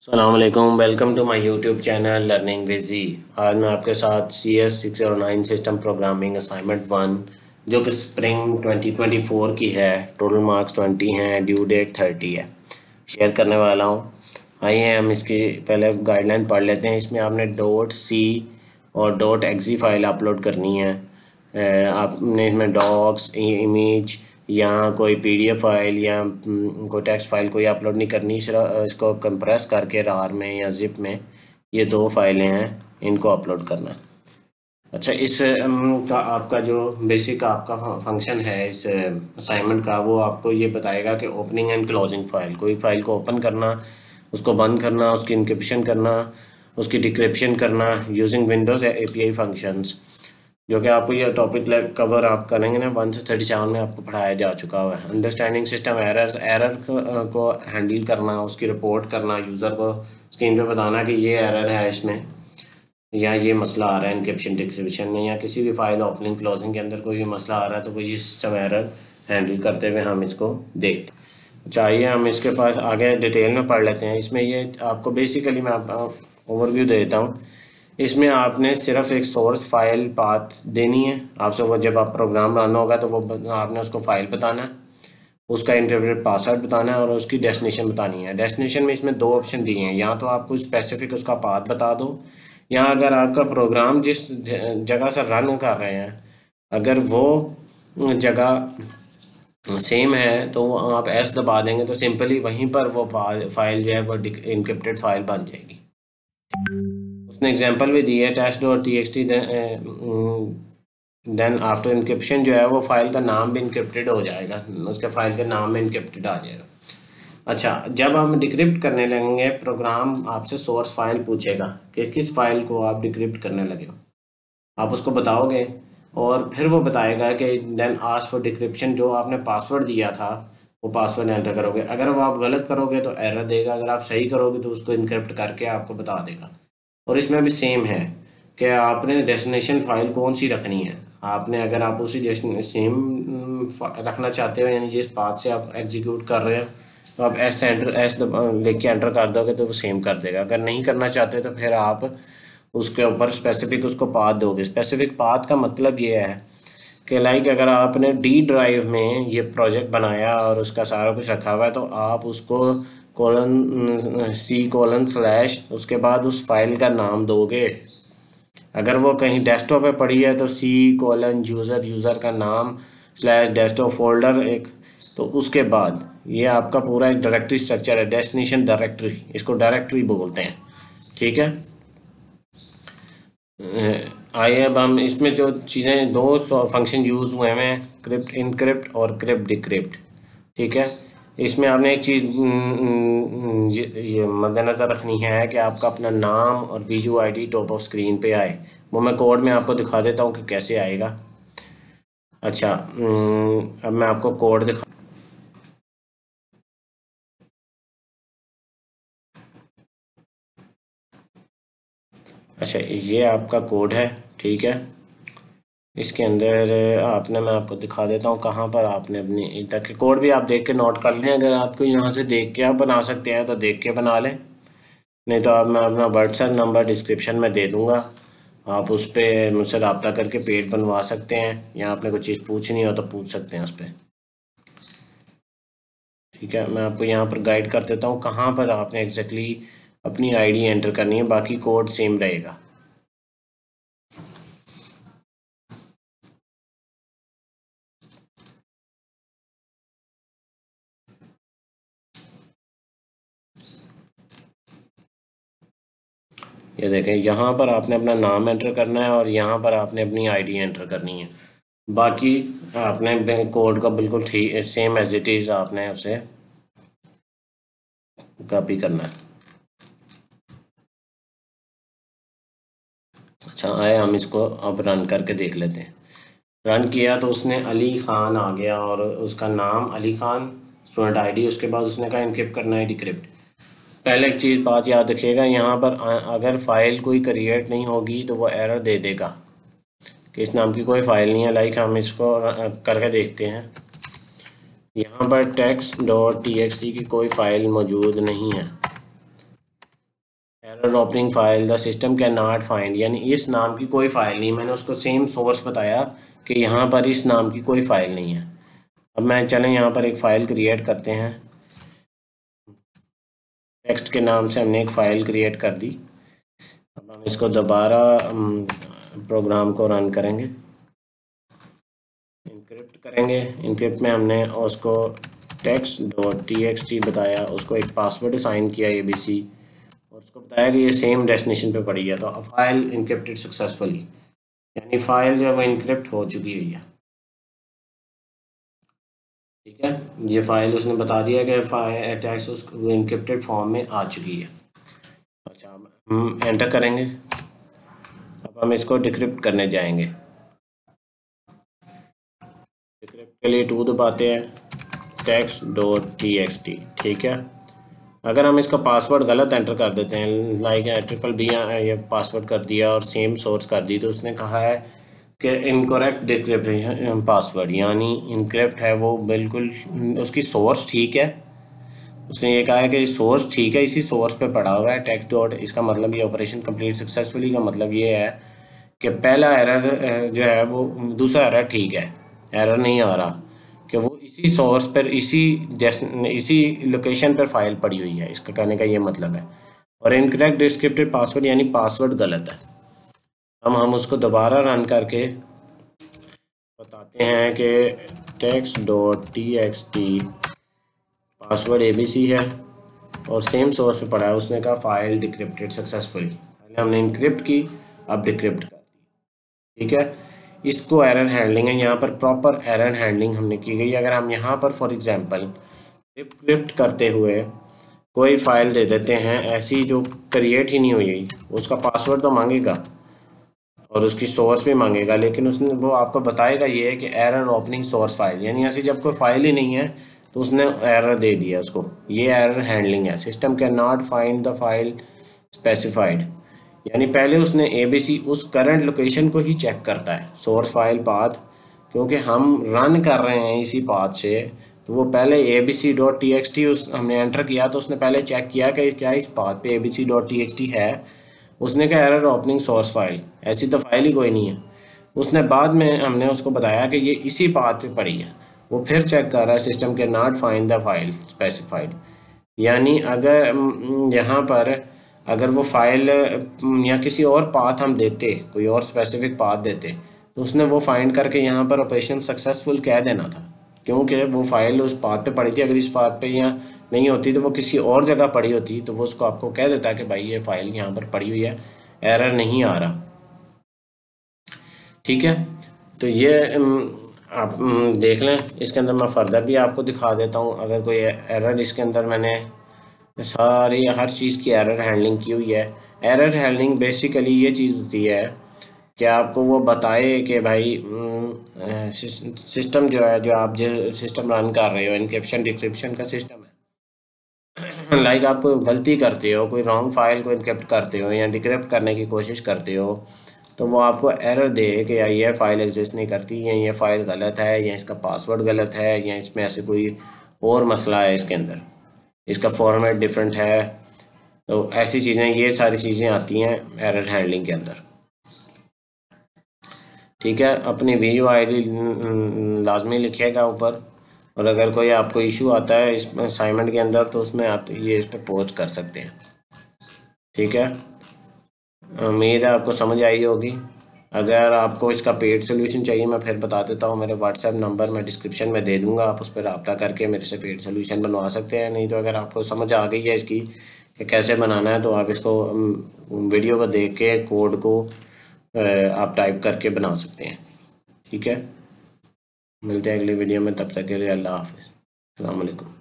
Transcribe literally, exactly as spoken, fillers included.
अस्सलामुअलैकुम, welcome to my YouTube channel learning with G. आज मैं आपके साथ C S six zero nine system programming assignment one जो कि स्प्रिंग ट्वेंटी ट्वेंटी फोर की है, टोटल मार्क्स ट्वेंटी हैं, ड्यू डेट थर्टी है, शेयर करने वाला हूँ। आइए हम इसकी पहले गाइडलाइन पढ़ लेते हैं। इसमें आपने डॉट सी और डॉट एक्सी फाइल अपलोड करनी है। आपने इसमें डॉक्स, इमेज या कोई पीडीएफ फाइल या कोई टेक्स्ट फाइल कोई अपलोड नहीं करनी। सिर्फ इसको कंप्रेस करके रार में या जिप में, ये दो फाइलें हैं, इनको अपलोड करना है। अच्छा, इस का आपका जो बेसिक आपका फंक्शन है इस असाइनमेंट का, वो आपको ये बताएगा कि ओपनिंग एंड क्लोजिंग फाइल, कोई फाइल को ओपन करना, उसको बंद करना, उसकी इंक्रिप्शन करना, उसकी डिक्रिप्शन करना यूजिंग विंडोज़ एपीआई फंक्शंस, जो कि आपको ये टॉपिक कवर आप करेंगे ना वन से थर्टी सेवन में आपको पढ़ाया जा चुका हुआ है। अंडरस्टैंडिंग सिस्टम एरर्स, एरर को हैंडल करना, उसकी रिपोर्ट करना, यूज़र को स्क्रीन पे बताना कि ये एरर है इसमें या ये मसला आ रहा है इनक्रिप्शन डिक्रिप्शन में, या किसी भी फाइल ओपनिंग क्लोजिंग के अंदर कोई भी मसला आ रहा है तो कोई सिस्टम एरर हैंडल करते हुए हम इसको देखते हैं। चाहिए हम इसके पास आगे डिटेल में पढ़ लेते हैं। इसमें ये आपको बेसिकली मैं ओवरव्यू दे देता हूँ। इसमें आपने सिर्फ एक सोर्स फाइल पाथ देनी है आपसे, वो जब आप प्रोग्राम रन होगा तो वो आपने उसको फाइल बताना है, उसका इंटरप्रेट पासवर्ड बताना है और उसकी डेस्टिनेशन बतानी है। डेस्टिनेशन में इसमें दो ऑप्शन दिए हैं, या तो आपको स्पेसिफिक उसका पाथ बता दो, या अगर आपका प्रोग्राम जिस जगह से रन कर रहे हैं अगर वो जगह सेम है तो आप एस दबा देंगे तो सिंपली वहीं पर वो फाइल जो है वो इनक्रिप्टेड फाइल बन जाएगी। उसने एग्जांपल भी दी है, test dot T X T, then after encryption जो है वो फाइल का नाम भी इनक्रिप्टेड हो जाएगा, उसके फाइल के नाम में इनक्रिप्टेड आ जाएगा। अच्छा, जब हम डिक्रिप्ट करने लगेंगे प्रोग्राम आपसे सोर्स फाइल पूछेगा कि किस फाइल को आप डिक्रिप्ट करने लगे हो, आप उसको बताओगे और फिर वो बताएगा कि देन आस्क फॉर डिक्रिप्शन, जो आपने पासवर्ड दिया था वो पासवर्ड एंटर करोगे। अगर वो आप गलत करोगे तो एरर देगा, अगर आप सही करोगे तो उसको इनक्रिप्ट करके आपको बता देगा। और इसमें भी सेम है कि आपने डेस्टिनेशन फाइल कौन सी रखनी है। आपने अगर आप उसी सेम रखना चाहते हो, यानी जिस पाथ से आप एग्जीक्यूट कर रहे हो, तो आप एस एंटर एस लेके एंटर कर दोगे तो वो सेम कर देगा। अगर नहीं करना चाहते तो फिर आप उसके ऊपर स्पेसिफिक उसको पाथ दोगे। स्पेसिफिक पाथ का मतलब ये है कि लाइक अगर आपने डी ड्राइव में ये प्रोजेक्ट बनाया और उसका सारा कुछ रखा हुआ है तो आप उसको कोलन सी कोलन स्लैश उसके बाद उस फाइल का नाम दोगे। अगर वो कहीं डेस्कटॉप पे पड़ी है तो सी कोलन यूज़र यूज़र का नाम स्लैश डेस्कटॉप फोल्डर एक, तो उसके बाद ये आपका पूरा एक डायरेक्टरी स्ट्रक्चर है, डेस्टिनेशन डायरेक्टरी, इसको डायरेक्टरी बोलते हैं। ठीक है, आइए अब हम इसमें जो चीज़ें दो फंक्शन यूज़ हुए हैं, क्रिप्ट इनक्रिप्ट और क्रिप्ट डिक्रिप्ट। ठीक है, इसमें आपने एक चीज़ ये मद्देनज़र रखनी है कि आपका अपना नाम और V U I D top of screen पे आए। वो मैं कोड में आपको दिखा देता हूँ कि कैसे आएगा। अच्छा, अब मैं आपको कोड दिखा, अच्छा ये आपका कोड है। ठीक है, इसके अंदर आपने, मैं आपको दिखा देता हूँ कहाँ पर आपने अपनी, ताकि कोड भी आप देख के नोट कर लें। अगर आपको यहाँ से देख के आप बना सकते हैं तो देख के बना लें, नहीं तो आप, मैं अपना व्हाट्सएप नंबर डिस्क्रिप्शन में दे दूँगा, आप उस पर मुझसे रब्ता करके पेज बनवा सकते हैं, या आपने कोई चीज़ पूछनी हो तो पूछ सकते हैं उस पर। ठीक है, मैं आपको यहाँ पर गाइड कर देता हूँ कहाँ पर आपने एग्जैक्टली अपनी आईडी एंटर करनी है, बाकी कोड सेम रहेगा। ये देखें, यहाँ पर आपने अपना नाम एंटर करना है और यहाँ पर आपने अपनी आईडी एंटर करनी है। बाकी आपने कोड का बिल्कुल ठीक सेम एज इट इज़ आपने उसे कॉपी करना है। अच्छा, आए हम इसको अब रन करके देख लेते हैं। रन किया तो उसने अली ख़ान आ गया और उसका नाम अली ख़ान, स्टूडेंट आईडी, उसके बाद उसने कहा इनक्रिप्ट करना है डिक्रिप्ट। पहले एक चीज़ बात याद रखिएगा, यहाँ पर अगर फ़ाइल कोई क्रिएट नहीं होगी तो वो एरर दे देगा कि इस नाम की कोई फ़ाइल नहीं है। लाइक हम इसको करके देखते हैं, यहाँ पर text dot T X T की कोई फ़ाइल मौजूद नहीं है। Error opening file the system can not find, यानी इस नाम की कोई फाइल नहीं। मैंने उसको सेम सोर्स बताया कि यहाँ पर इस नाम की कोई फाइल नहीं है। अब मैं चलें यहाँ पर एक फ़ाइल क्रिएट करते हैं। टेक्स्ट के नाम से हमने एक फ़ाइल क्रिएट कर दी। अब हम इसको दोबारा प्रोग्राम को रन करेंगे, इनक्रिप्ट करेंगे। इनक्रिप्ट में हमने उसको text dot T X T बताया, उसको एक पासवर्ड असाइन किया ए बी सी, और उसको बताया कि ये सेम डेस्टिनेशन पे पड़ी है। तो अब फाइल इनक्रिप्टेड सक्सेसफुली, यानी फाइल जो है वो इनक्रिप्ट हो चुकी है। ठीक है, ये फाइल उसने बता दिया कि फाइल टेक्स्ट उस इनक्रिप्टेड फॉर्म में आ चुकी है। अच्छा, हम एंटर करेंगे। अब हम इसको डिक्रिप्ट करने जाएंगे। डिक्रिप्ट के लिए टू दबाते हैं, text dot T X T. ठीक है, अगर हम इसका पासवर्ड गलत एंटर कर देते हैं, लाइक ट्रिपल बी ये पासवर्ड कर दिया और सेम सोर्स कर दी, तो उसने कहा है कि इनकरेक्ट डिक्रिप्शन पासवर्ड, यानी इनक्रिप्ट है वो बिल्कुल, उसकी सोर्स ठीक है। उसने ये कहा है कि सोर्स ठीक है, इसी सोर्स पे पड़ा हुआ है टेक्स्ट डॉट, इसका मतलब ये ऑपरेशन कंप्लीट सक्सेसफुली का मतलब ये है कि पहला एरर जो है वो, दूसरा एरर ठीक है, एरर नहीं आ रहा कि वो इसी सोर्स पर, इसी इसी लोकेशन पर फाइल पड़ी हुई है। इसका कहने का ये मतलब है। और इनकरेक्ट डिस्क्रिप्टिव पासवर्ड यानी पासवर्ड गलत है। हम हम उसको दोबारा रन करके बताते हैं कि text dot T X T password A B C है और सेम सोर्स पे पड़ा है। उसने कहा फाइल डिक्रिप्टेड सक्सेसफुली, पहले हमने इनक्रिप्ट की, अब डिक्रिप्ट कर दी। ठीक है, इसको एरर हैंडलिंग है, यहाँ पर प्रॉपर एरर हैंडलिंग हमने की गई। अगर हम यहाँ पर फॉर एग्जांपल डिक्रिप्ट करते हुए कोई फाइल दे देते हैं ऐसी जो क्रिएट ही नहीं हुई, उसका पासवर्ड तो मांगेगा और उसकी सोर्स भी मांगेगा, लेकिन उसने वो आपको बताएगा ये है कि एरर ओपनिंग सोर्स फाइल, यानी ऐसी जब कोई फाइल ही नहीं है तो उसने एरर दे दिया उसको। ये एरर हैंडलिंग है। System can not find the file specified, यानी पहले उसने एबीसी उस करंट लोकेशन को ही चेक करता है, सोर्स फाइल पाथ, क्योंकि हम रन कर रहे हैं इसी पाथ से, तो वो पहले A B C dot T X T उस हमने एंटर किया तो उसने पहले चेक किया कि क्या इस पाथ पे A B C dot T X T है। उसने कहा एरर ओपनिंग सोर्स फाइल, ऐसी तो फाइल ही कोई नहीं है। उसने बाद में हमने उसको बताया कि ये इसी पाथ पे पड़ी है, वो फिर चेक कर रहा है system can not find the file specified, यानी अगर यहाँ पर अगर वो फाइल या किसी और पाथ हम देते, कोई और स्पेसिफिक पाथ देते, तो उसने वो फाइंड करके यहाँ पर ऑपरेशन सक्सेसफुल कह देना था, क्योंकि वो फाइल उस पाथ पे पड़ी थी। अगर इस पाथ पे यहाँ नहीं होती तो वो किसी और जगह पड़ी होती, तो वो उसको आपको कह देता कि भाई ये फाइल यहाँ पर पड़ी हुई है, एरर नहीं आ रहा। ठीक है, तो ये आप देख लें। इसके अंदर मैं फर्दर भी आपको दिखा देता हूँ। अगर कोई एरर, इसके अंदर मैंने सारी हर चीज़ की एरर हैंडलिंग की हुई है। एरर हैंडलिंग बेसिकली ये चीज़ होती है कि आपको वो बताए कि भाई सिस्टम जो है, जो आप जो सिस्टम रन कर रहे हो, इनक्रिप्शन डिक्रिप्शन का सिस्टम है, लाइक आप कोई गलती करते हो, कोई रॉन्ग फाइल को इनक्रिप्ट करते हो या डिक्रिप्ट करने की कोशिश करते हो, तो वो आपको एरर दे कि ये फाइल एग्जिस्ट नहीं करती, या ये फाइल गलत है, या इसका पासवर्ड गलत है, या इसमें ऐसे कोई और मसला है, इसके अंदर इसका फॉर्मेट डिफरेंट है। तो ऐसी चीज़ें, ये सारी चीज़ें आती हैं एरर हैंडलिंग के अंदर। ठीक है, अपनी वी यू आई डी लाजमी लिखिएगा ऊपर, और अगर कोई आपको इशू आता है इस असाइनमेंट के अंदर तो उसमें आप ये इस पर पोस्ट कर सकते हैं। ठीक है, उम्मीद है आपको समझ आई होगी। अगर आपको इसका पेड सोल्यूशन चाहिए, मैं फिर बता देता हूँ, मेरे व्हाट्सएप नंबर मैं डिस्क्रिप्शन में दे दूँगा, आप उस पर रब्ता करके मेरे से पेड सोल्यूशन बनवा सकते हैं। नहीं तो अगर आपको समझ आ गई है इसकी कि कैसे बनाना है, तो आप इसको वीडियो को देख के कोड को आप टाइप करके बना सकते हैं। ठीक है, मिलते हैं अगली वीडियो में, तब तक के लिए अल्लाह हाफिज़, अस्सलाम वालेकुम।